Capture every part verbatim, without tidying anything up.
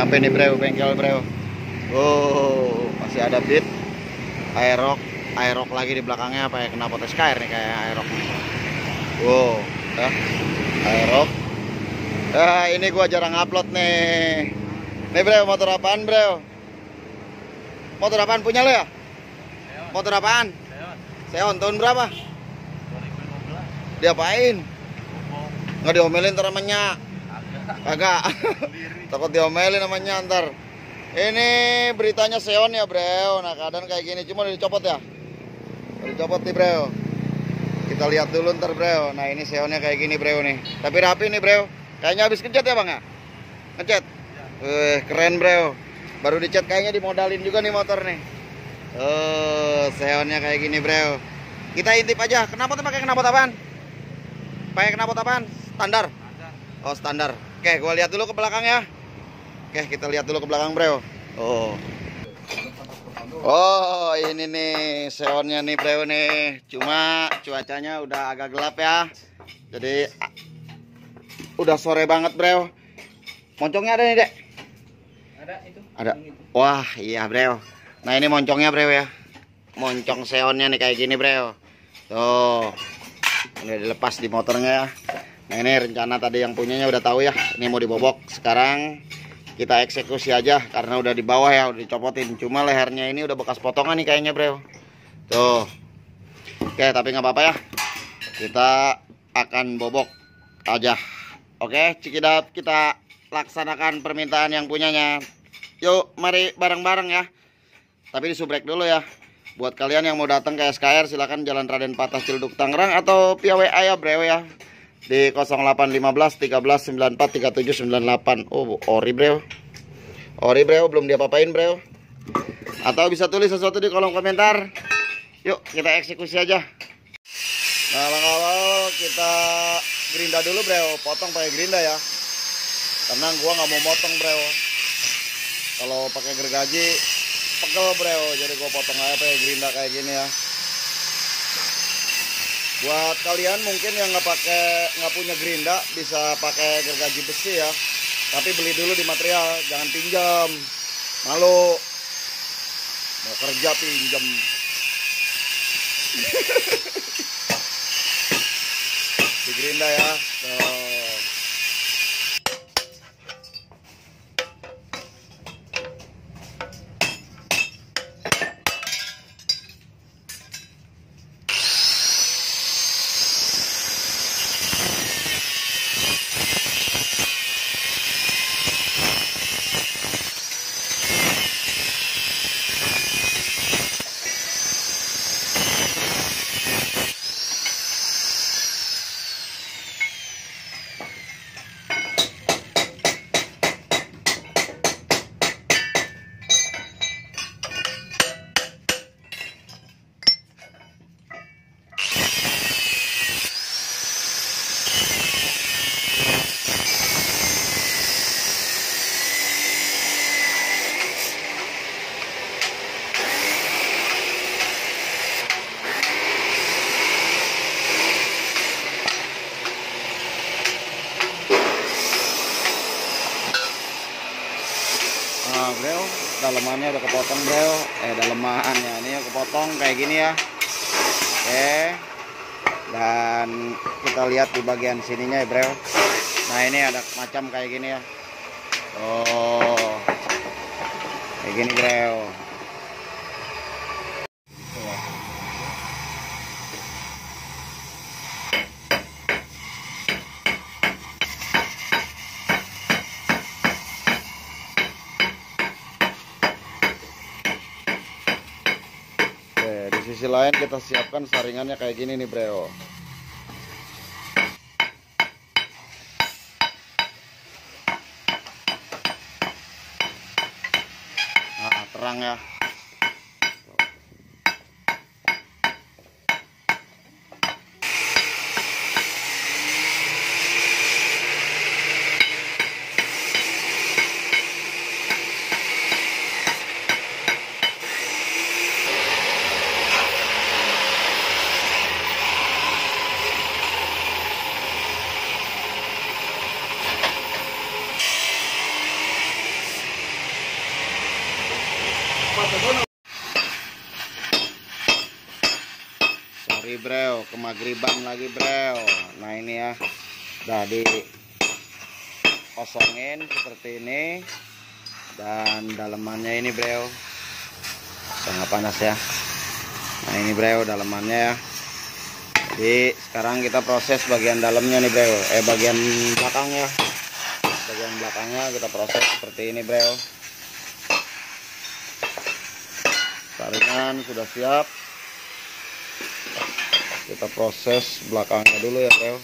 nyampe nih bro, bengkel bro. Oh, masih ada beat Aerox, Aerox lagi di belakangnya, apa ya, knalpot S K R nih kayak Aerox nih. Wow, ya, Aerox. Ah, ini gua jarang upload nih. Nih bro, motor apaan bro? Motor apaan punya lo ya? Seon. Motor apaan? Seon. Seon tahun berapa? dua ribu lima belas. Diapain? Bobok. Nggak diomelin ntar namanya? Agak. Kagak. Takut diomelin namanya ntar. Ini beritanya Seon ya bro. Nah keadaan kayak gini, cuma udah dicopot ya? Udah dicopot nih bro. Kita lihat dulu ntar bro. Nah ini Seonnya kayak gini bro nih. Tapi rapi nih bro. Kayaknya habis ngecat ya bang ya? Ngecat? Wih keren bro. Baru dicat, kayaknya dimodalin juga nih motor nih. Oh, Seonnya kayak gini bro. Kita intip aja. Knalpot pakai knalpot apaan? Pakai knalpot apaan? Standar? Oh standar. Oke, gua lihat dulu ke belakang ya. Oke, kita lihat dulu ke belakang bro. Oh. Oh, ini nih Seonnya nih bro nih. Cuma cuacanya udah agak gelap ya. Jadi udah sore banget bro. Moncongnya ada nih dek? Ada itu. Ada. Wah iya bro. Nah ini moncongnya bro ya. Moncong Seonnya nih kayak gini bro. Tuh. Ini dilepas di motornya ya. Nah ini rencana tadi yang punyanya udah tahu ya. Ini mau dibobok. Sekarang kita eksekusi aja karena udah di bawah ya, udah dicopotin. Cuma lehernya ini udah bekas potongan nih kayaknya bro. Tuh. Oke tapi nggak apa-apa ya. Kita akan bobok aja. Oke cikidap, kita laksanakan permintaan yang punyanya. Yuk mari bareng-bareng ya. Tapi disubrek dulu ya. Buat kalian yang mau datang ke S K R silakan Jalan Raden Patah Ciledug Tangerang atau via W A ya bro ya. Di nol delapan lima belas tiga belas sembilan empat tiga tujuh sembilan delapan. Oh ori bro. Ori bro, belum diapa-apain bro. Atau bisa tulis sesuatu di kolom komentar. Yuk kita eksekusi aja. Nah langkah kita gerinda dulu bro. Potong pakai gerinda ya. Karena gua nggak mau motong bro. Kalau pakai gergaji pegel bro, jadi gua potong aja pakai gerinda kayak gini ya. Buat kalian mungkin yang nggak pakai, nggak punya gerinda, bisa pakai gergaji besi ya. Tapi beli dulu di material, jangan pinjam, malu. Mau kerja pinjam. Di gerinda ya. Tuh. Nah bro, dalemannya udah kepotong bro. Eh dalemannya ini ya kepotong kayak gini ya. Oke. Dan kita lihat di bagian sininya ya bro. Nah ini ada macam kayak gini ya. Oh, kayak gini bro. Di sisi lain kita siapkan saringannya kayak gini nih bro. Nah terang ya. Sorry bro, kemagriban lagi bro. Nah ini ya, udah di kosongin seperti ini, dan dalemannya ini bro sangat panas ya. Nah ini bro dalemannya ya. Jadi sekarang kita proses bagian dalamnya nih bro, eh bagian belakangnya, bagian belakangnya kita proses seperti ini bro. Saringan sudah siap, kita proses belakangnya dulu ya bro.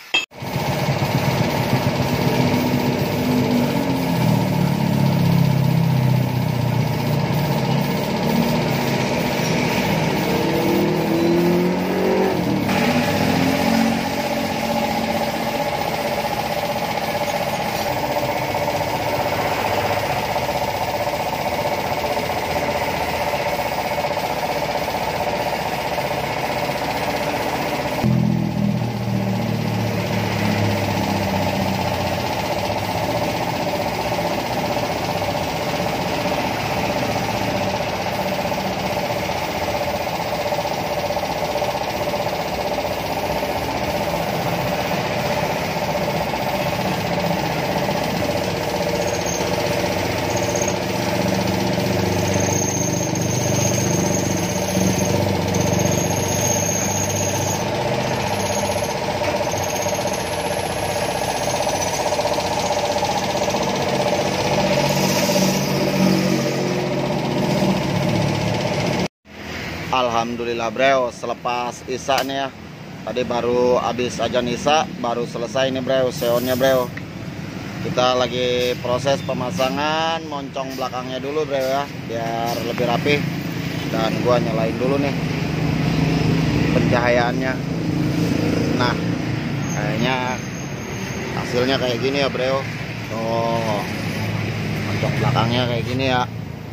Alhamdulillah bro, selepas isya nih ya, tadi baru habis ajan isya, baru selesai nih bro seonnya bro. Kita lagi proses pemasangan moncong belakangnya dulu bro ya, biar lebih rapi. Dan gua nyalain dulu nih pencahayaannya. Nah kayaknya hasilnya kayak gini ya bro. Oh, moncong belakangnya kayak gini ya.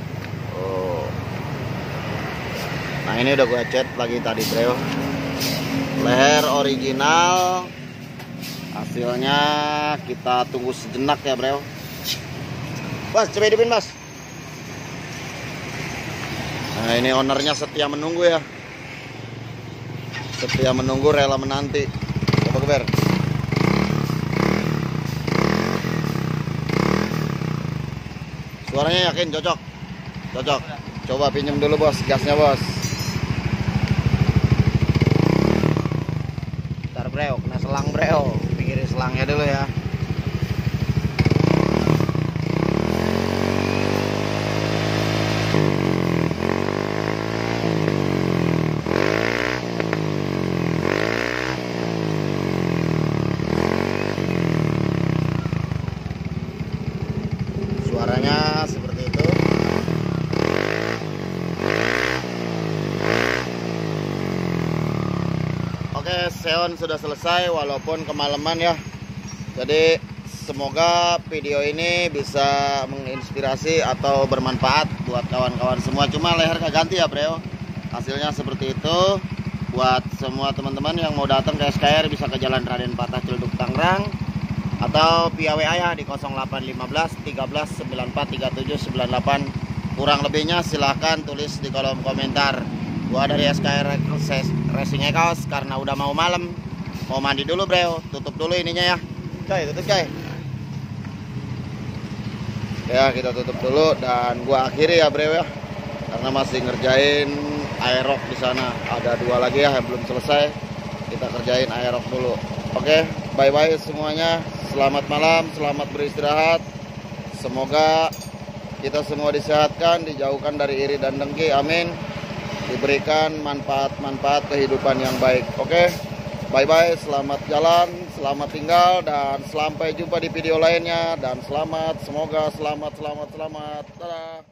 Nah ini udah gue cat lagi tadi bro, leher original. Hasilnya kita tunggu sejenak ya bro. Mas coba hidupin mas. Nah ini ownernya setia menunggu ya, setia menunggu rela menanti. Coba keber. Suaranya yakin cocok, cocok. Coba pinjem dulu bos gasnya bos. Bro, kena selang bro, pikirin selangnya dulu ya. Suaranya seperti itu. Oke, seon sudah selesai walaupun kemalaman ya. Jadi semoga video ini bisa menginspirasi atau bermanfaat buat kawan-kawan semua. Cuma leher gak ganti ya bro, hasilnya seperti itu. Buat semua teman-teman yang mau datang ke S K R bisa ke Jalan Raden Patah Ciledug Tangerang, atau via W A ya di nol delapan lima belas tiga belas sembilan empat tiga tujuh sembilan delapan. Kurang lebihnya silahkan tulis di kolom komentar. Gua dari S K R Racing Ekos, karena udah mau malam, mau mandi dulu bro, tutup dulu ininya ya coy, tutup coy ya, kita tutup dulu dan gua akhiri ya bro ya, karena masih ngerjain aerok di sana. Ada dua lagi ya yang belum selesai, kita kerjain aerok dulu. Oke, bye bye semuanya, selamat malam, selamat beristirahat. Semoga kita semua disehatkan, dijauhkan dari iri dan dengki, amin. Diberikan manfaat-manfaat kehidupan yang baik. Oke, bye bye, selamat jalan, selamat tinggal, dan sampai jumpa di video lainnya. Dan selamat, semoga selamat, selamat, selamat. Dadah.